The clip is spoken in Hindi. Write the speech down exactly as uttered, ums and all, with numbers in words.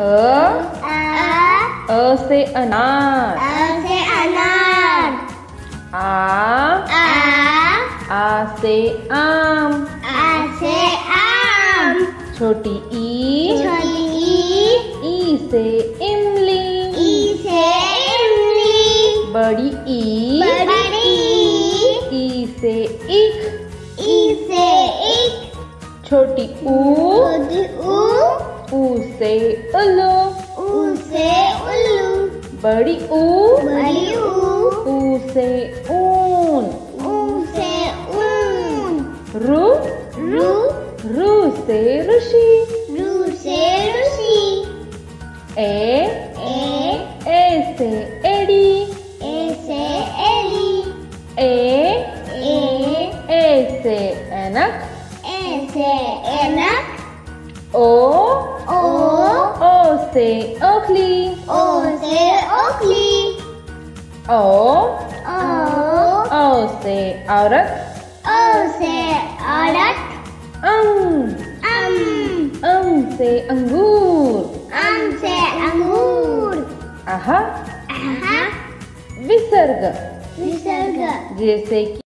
अ अ से अनार, अ से अनार। आ आ आ से आम, आ से आम। छोटी ई छोटी ई ई से इमली, ई से इमली। बड़ी ई बड़ी ई ई से ईख, ई से ईख। छोटी ऊ छोटी ऊ ऊ से उल्लू, ऊ से उल्लू। बड़ी ऊ बड़ी ऊ ऊ से ऊन, ऊ से ऊन। रू रू रू से ऋषि, रू से ऋषि। ए ए ए से एड़ी, ए से एली। ए ए ए से ऐनक, ए से ऐनक। ओ ओ ओ से ओखली, ओ से ओखली। ओ ओ ओ से औरत, ओ से औरत। अम अम अम से अंगूर, अम से अंगूर। आहा आहा विसर्ग विसर्ग जैसे कि